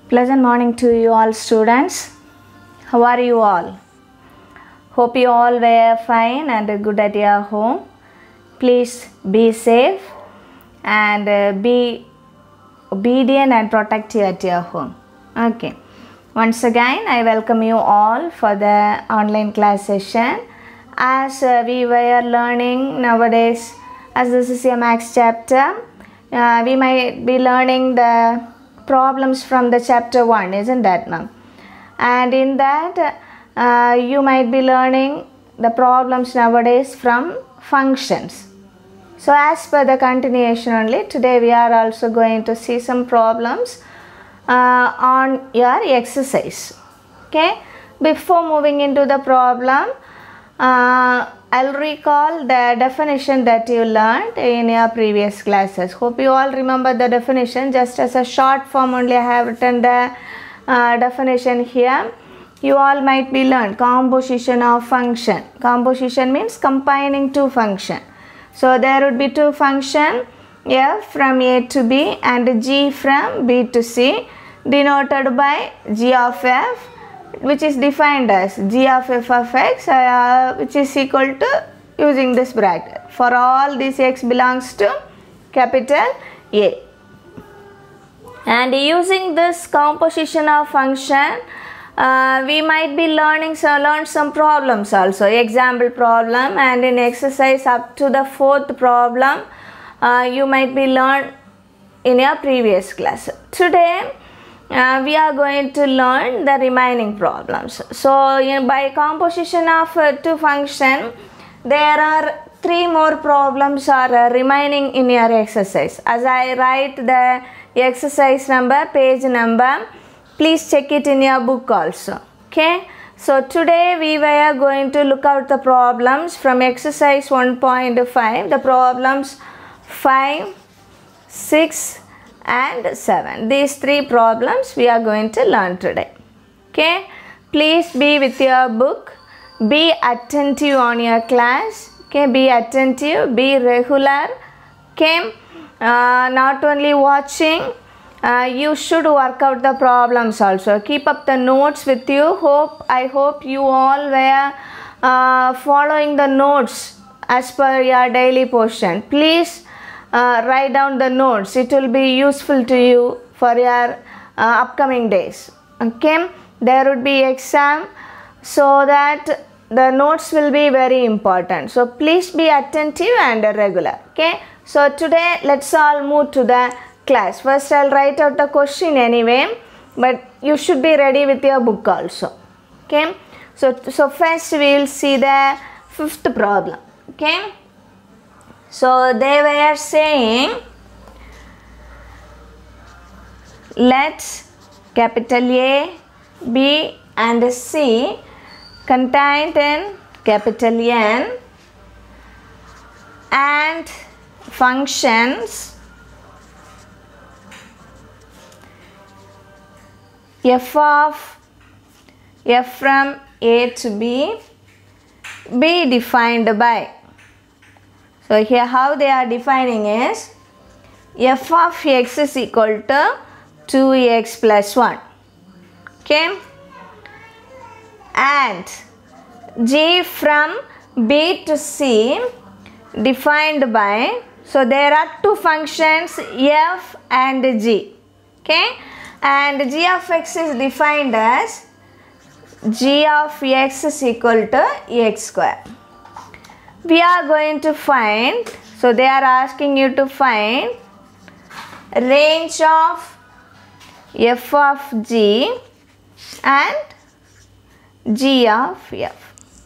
Pleasant morning to you all students. How are you all? Hope you all were fine and good at your home. Please be safe and be obedient and protective at your home. Okay. Once again, I welcome you all for the online class session. As we were learning nowadays, as this is a max chapter, we might be learning the problems from the chapter 1, isn't that, ma'am? And in that, you might be learning the problems nowadays from functions. So as per the continuation only, today we are also going to see some problems on your exercise. Okay, before moving into the problem, I'll recall the definition that you learned in your previous classes. Hope you all remember the definition. Just as a short form only I have written the definition here. You all might be learned composition of function. Composition means combining two functions. So there would be two functions, f from a to b and g from b to c, denoted by g of f, which is defined as g of f of x, which is equal to, using this bracket, for all these x belongs to capital A. And using this composition of function, we might be learn some problems also, example problem, and in exercise up to the 4th problem you might be learned in your previous class. Today we are going to learn the remaining problems. So by composition of two function, there are 3 more problems are remaining in your exercise. As I write the exercise number, page number, please check it in your book also. Okay, so today we were going to look out the problems from exercise 1.5, the problems 5, 6 and 7. These 3 problems we are going to learn today. Okay, please be with your book, be attentive on your class. Okay, be attentive, be regular. Okay, not only watching, you should work out the problems also. Keep up the notes with you. I hope you all were following the notes as per your daily portion. Please write down the notes. It will be useful to you for your upcoming days. Okay, there would be exam, so that the notes will be very important. So please be attentive and regular. Okay, so today let's all move to the class. First I'll write out the question anyway, but you should be ready with your book also. Okay, so first we will see the 5th problem. Okay, so they were saying, let capital A, B and C contained in capital N and functions f from A to B be defined by. So here how they are defining is f of x is equal to 2x plus 1. Okay, and g from B to C defined by, so there are 2 functions f and g. Okay, and g of x is defined as g of x is equal to x square. We are going to find, so they are asking you to find range of f of g and g of f.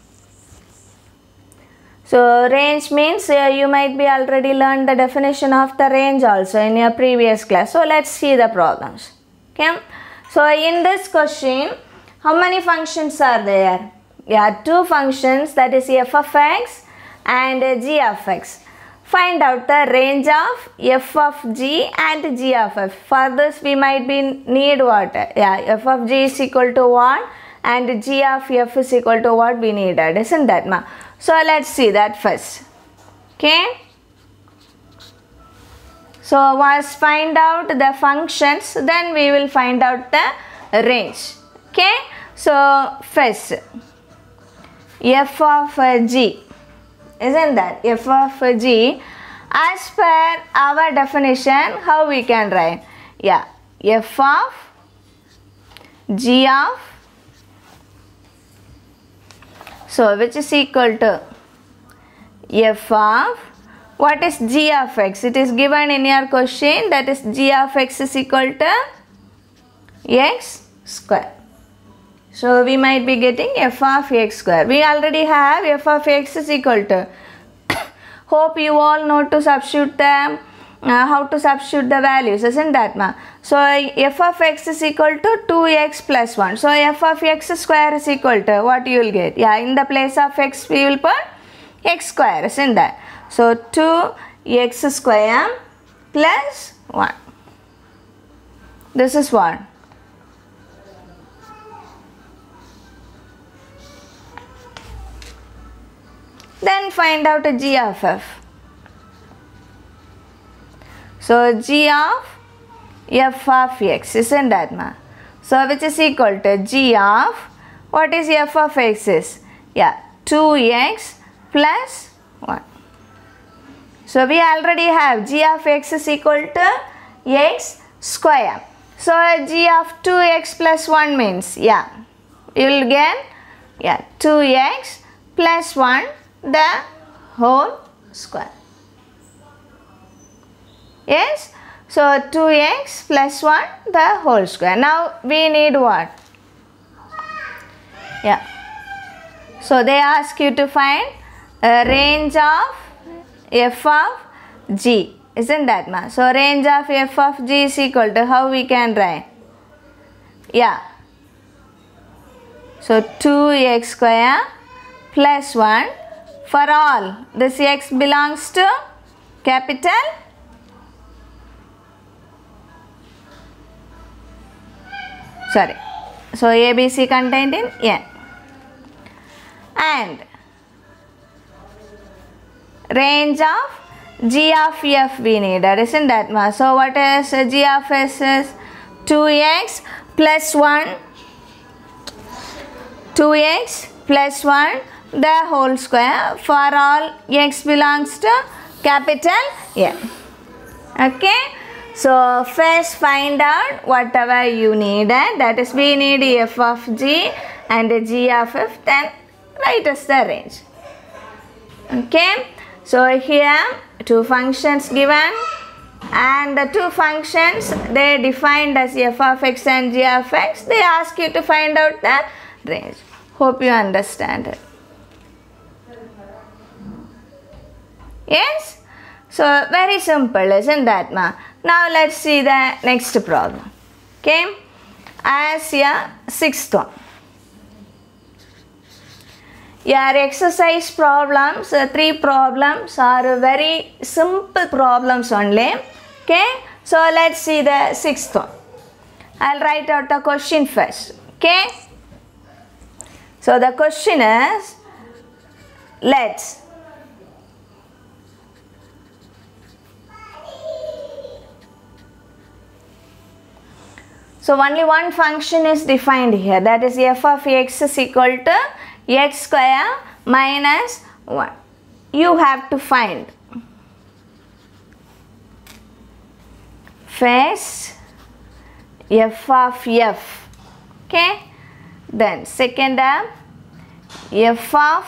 So range means you might be already learned the definition of the range also in your previous class. So let's see the problems. Okay, so in this question, how many functions are there? Yeah, 2 functions, that is f of x and g of x. Find out the range of f of g and g of f. For this we might be need what? Yeah, f of g is equal to what and g of f is equal to what we needed, isn't that, ma? So let's see that first. Okay, So once find out the functions, then we will find out the range. Okay, so first f of g, isn't that f of g, as per our definition, how we can write? Yeah, f of g of, so which is equal to f of, what is g of x? It is given in your question, that is g of x is equal to x square. So we might be getting f of x square. We already have f of x is equal to, hope you all know to substitute the how to substitute the values, isn't that ma? So f of x is equal to 2x plus 1. So f of x square is equal to, what you will get? Yeah, in the place of x we will put x square, isn't that? So 2x square plus 1. This is what? Then find out a g of f. So g of f of x, isn't that ma? So which is equal to g of, what is f of x is? Yeah, 2x plus 1. So we already have g of x is equal to x square. So g of 2x plus 1 means, yeah, you will get, yeah, 2x plus 1 the whole square. Yes, so 2x plus 1 the whole square. Now we need what? Yeah, so they ask you to find a range of f of g, isn't that ma? So range of f of g is equal to, how we can write? Yeah, so 2x square plus 1, for all this x belongs to capital, sorry, so ABC contained in n, and range of g of f we needed, isn't that ma? So what is g of s is 2x plus 1, 2x plus 1 the whole square for all x belongs to capital N. Okay, so first find out whatever you needed, that is we need f of g and g of f, then write us the range. Okay, so here two functions given, and the two functions they defined as f of x and g of x, they ask you to find out the range. Hope you understand it. Yes, so very simple, isn't that ma? Now let's see the next problem. Okay, as your sixth one. Your exercise problems, three problems are very simple problems only. Okay, so let's see the sixth one. I'll write out the question first. Okay, so the question is, let's so only one function is defined here, that is f of x is equal to x square minus 1. You have to find first f of f, okay, then second f of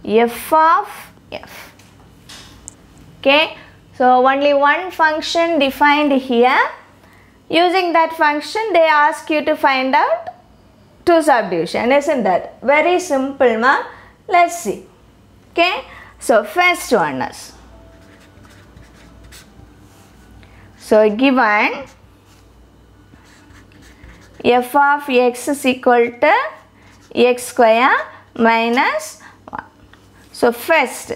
f. Okay, so only one function defined here. Using that function they ask you to find out two subdivision, isn't that very simple ma? Let's see. Okay, so first one is, so given f of x is equal to x square minus 1. So first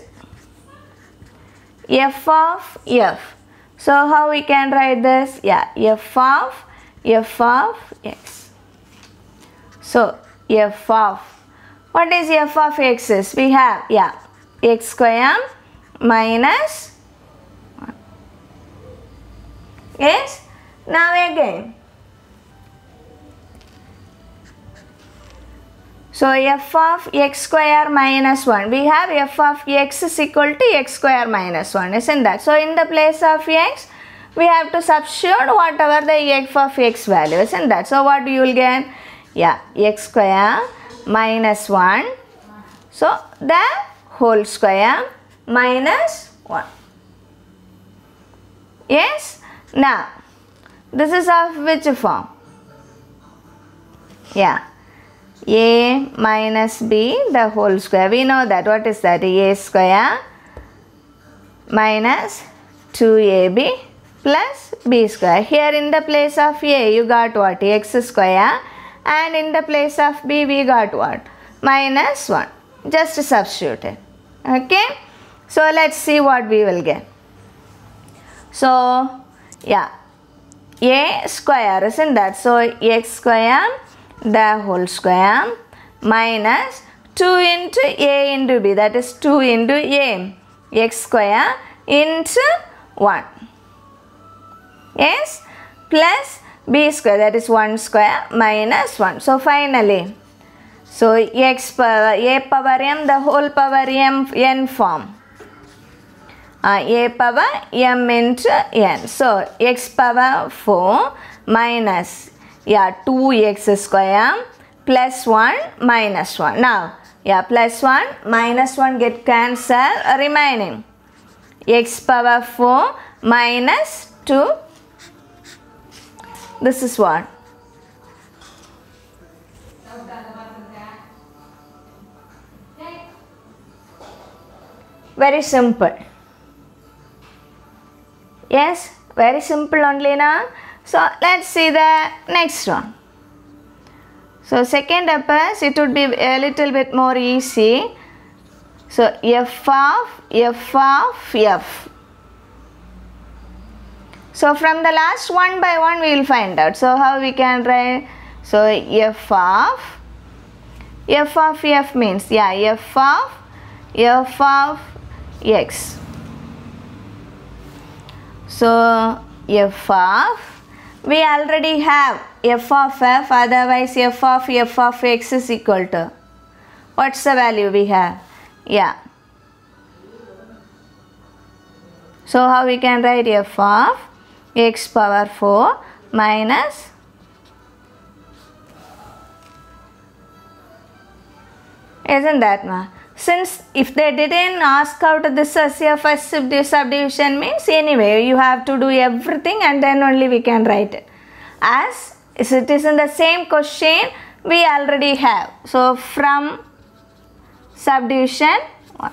f of f. So how we can write this? Yeah, f of x. So f of, what is f of x is? We have, yeah, x square minus 1. Yes. Now again. So f of x square minus 1. We have f of x is equal to x square minus 1. Isn't that? So in the place of x, we have to substitute whatever the f of x value. Isn't that? So what you will get? Yeah, x square minus 1. So the whole square minus 1. Yes. Now this is of which form? Yeah, a minus b the whole square. We know that. What is that? A square minus 2ab plus b square. Here in the place of a you got what? X square, and in the place of b we got what? Minus 1. Just substitute it. Okay. So let's see what we will get. So yeah, a square, isn't that? So x square the whole square minus 2 into a into b, that is 2 into a, x square into 1. Yes, plus b square, that is 1 square minus 1. So finally, so x power a power m the whole power m n form. A power m into n. So x power 4 minus 2x square plus 1 minus 1. Now plus 1 minus 1 get cancelled, remaining x power 4 minus 2. This is what? Very simple. Yes, very simple only now. So let's see the next one. So second approach, it would be a little bit more easy. So f of f. So from the last one by one we will find out. So how we can write? So f of f means f of x. So f of, we already have f of f, otherwise f of x is equal to, what's the value we have? Yeah. So how we can write f of x power 4 minus isn't that ma? Since if they didn't ask out this as your first subdivision means anyway you have to do everything and then only we can write it. As it is in the same question we already have. So from subdivision 1.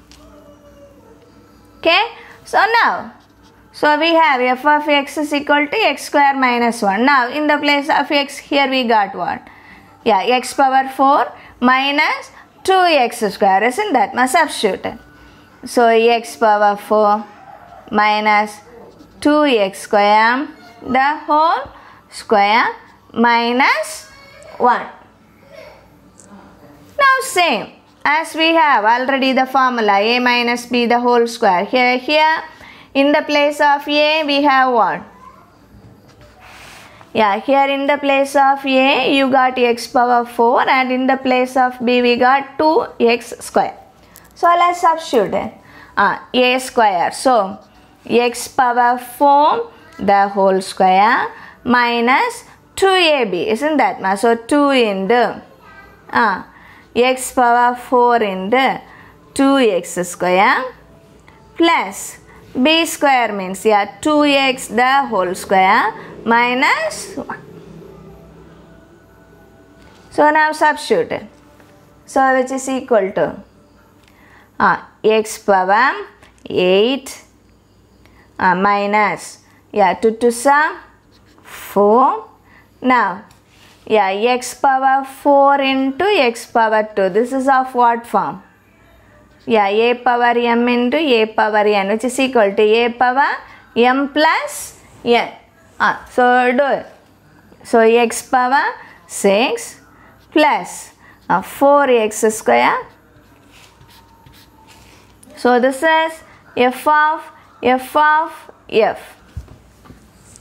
Okay. So now, so we have f of x is equal to x square minus 1. Now in the place of x here we got what? Yeah, x power 4 minus 2x square, isn't that? Must substitute it. So x power 4 minus 2x square the whole square minus 1. Now same as we have already the formula a minus b the whole square. Here in the place of a we have what? Yeah, here in the place of a you got x power 4 and in the place of b we got 2x square. So let's substitute it. A square. So x power 4 the whole square minus 2ab, isn't that ma? So 2 into x power 4 into 2x square plus b square means 2x the whole square minus 1. So now substitute it. So which is equal to x power 8 minus 2 to 4. Now x power 4 into x power 2. This is of what form? A power m into a power n, which is equal to a power m plus n. So do it. So x power 6 plus 4x square. So this is f of f.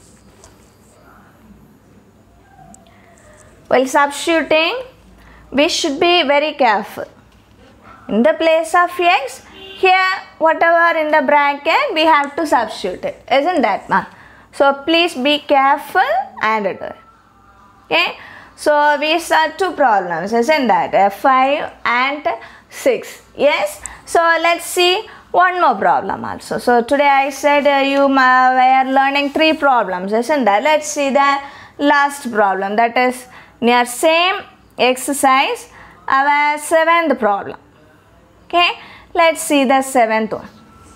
While substituting, we should be very careful. In the place of x, here whatever in the bracket we have to substitute it, isn't that, ma? So please be careful and do it. Okay, so we saw two problems, isn't that, 5 and 6. Yes, so let's see one more problem also. So today I said you were learning 3 problems, isn't that? Let's see the last problem, that is near same exercise, our 7th problem. Okay, let's see the 7th one.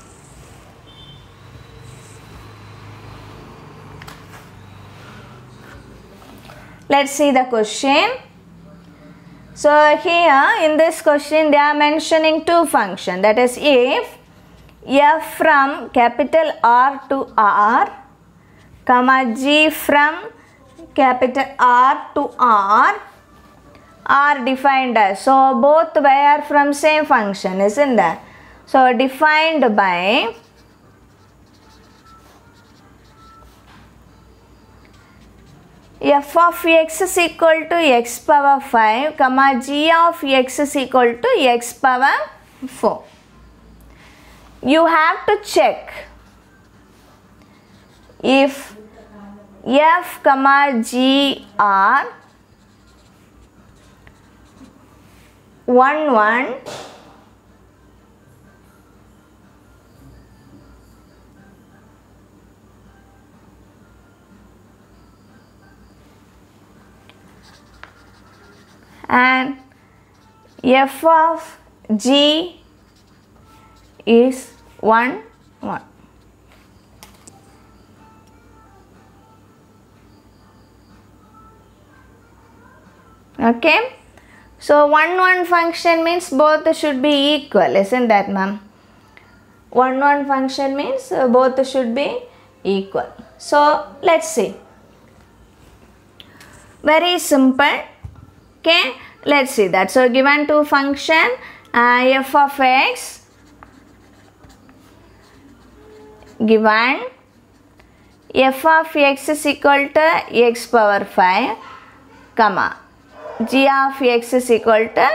Let's see the question. So here in this question they are mentioning 2 functions, that is if f from capital R to R, comma g from capital R to R are defined as, so both were from same function, isn't that? So defined by f of x is equal to x power 5, comma g of x is equal to x power 4. You have to check if f comma g are 1 1 and f of g is 1 1. Okay, so 1 1 function means both should be equal, isn't that, ma'am? 1 1 function means both should be equal. So let's see, very simple. Okay, let's see that. So given 2 function f of x, given f of x is equal to x power 5, comma g of x is equal to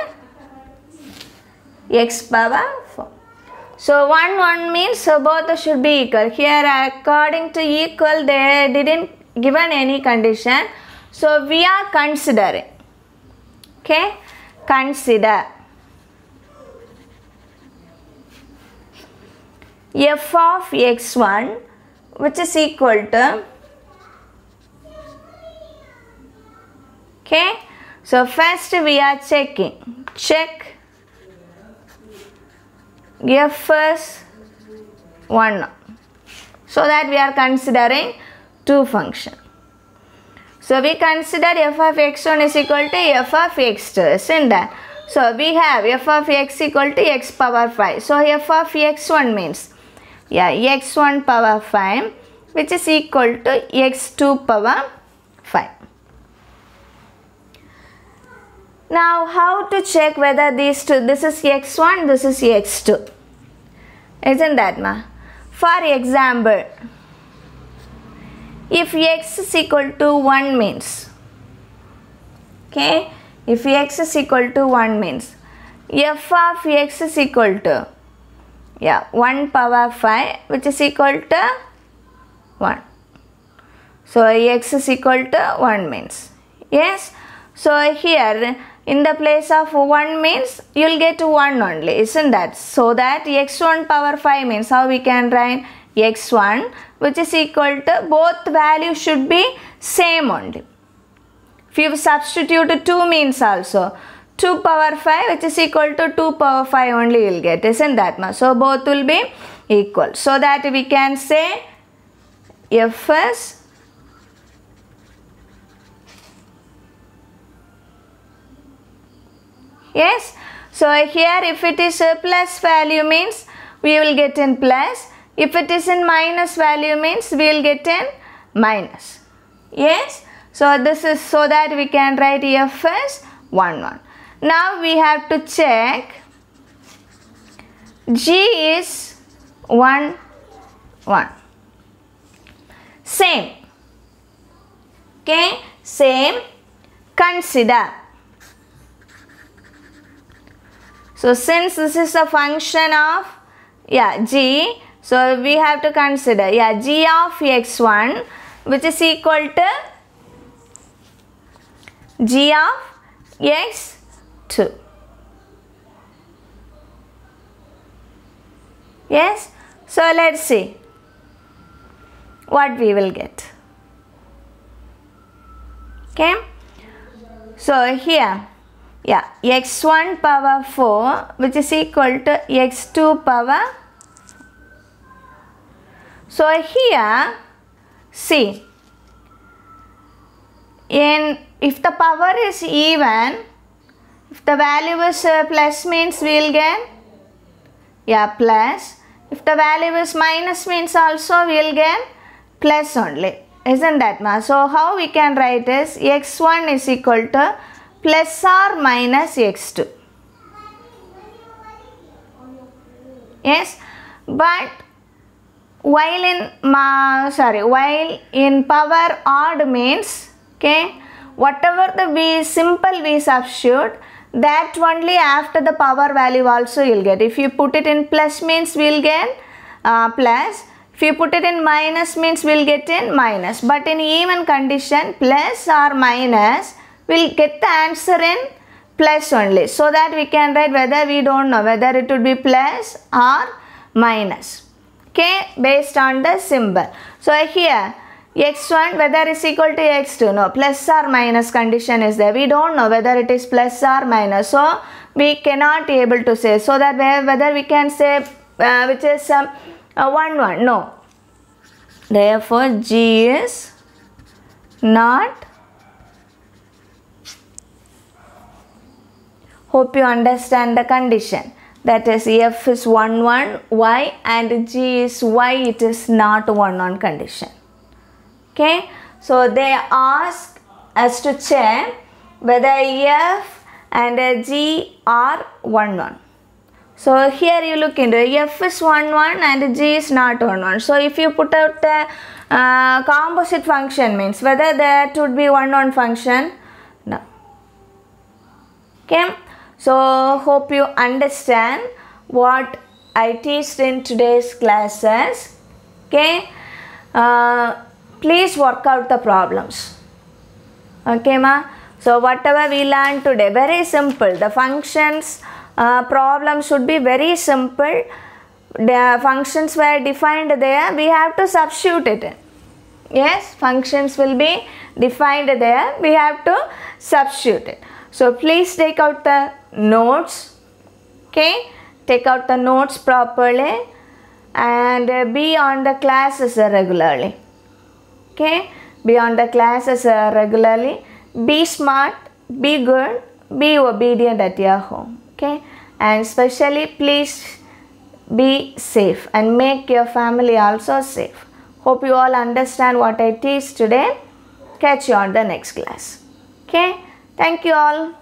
x power 4. So 1 1 means both should be equal. Here according to equal they didn't given any condition, so we are considering. Okay, consider f of x1 which is equal to, okay, so first we are checking, check f is 1, so that we are considering 2 function. So we consider f of x1 is equal to f of x2, isn't that? So we have f of x equal to x power 5. So f of x1 means, yeah, x1 power 5 which is equal to x2 power 5. Now how to check whether these two, this is x1, this is x2, isn't that, ma? For example, if x is equal to 1 means, okay, if x is equal to 1 means f of x is equal to, yeah, 1 power 5 which is equal to 1. So x is equal to 1 means, yes. So here in the place of 1 means you will get 1 only, isn't that? So that x1 power 5 means how we can write x1 which is equal to, both values should be same only. If you substitute 2 means also 2 power 5 which is equal to 2 power 5 only you will get, isn't that, ma? So both will be equal, so that we can say f is yes. So here if it is a plus value means we will get in plus, if it is in minus value means we will get in minus, yes. So this is so that we can write f as 1 1. Now we have to check g is 1 1, same, okay, same, consider. So since this is a function of g, so we have to consider g of x1 which is equal to g of x2. Yes, so let's see what we will get. Okay, so here x1 power 4 which is equal to x2 power. So here see, if the power is even, if the value is plus means we will get plus. If the value is minus means also we will get plus only. Isn't that ma? So how we can write is x1 is equal to plus or minus x2. Yes, but while in power odd means, okay, whatever the simple we substitute, that only after the power value also you will get. If you put it in plus means we will get plus. If you put it in minus means we will get in minus. But in even condition, plus or minus, we will get the answer in plus only. So that we can write whether we don't know whether it would be plus or minus. Okay, based on the symbol. So here x1 whether is equal to x2, no, plus or minus condition is there. We don't know whether it is plus or minus. So we cannot be able to say. So that whether we can say which is 1, no. Therefore, G is not. Hope you understand the condition. That is F is 1, 1, Y and G is Y. It is not 1, 1 condition. Okay. So they ask us to check whether F and G are 1, 1. So here you look into F is 1, 1 and G is not 1, 1. So if you put out the composite function means whether that would be 1, 1 function. No. Okay. So hope you understand what I teach in today's classes. Okay. Please work out the problems. Okay ma. So whatever we learned today, very simple. The functions problem should be very simple. The functions were defined there, we have to substitute it in. Yes, functions will be defined there, we have to substitute it. So please take out the notes. Okay, take out the notes properly and be on the classes regularly. Okay, be on the classes regularly. Be smart, be good, be obedient at your home. Okay, and especially please be safe and make your family also safe. Hope you all understand what I teach today. Catch you on the next class. Okay, thank you all.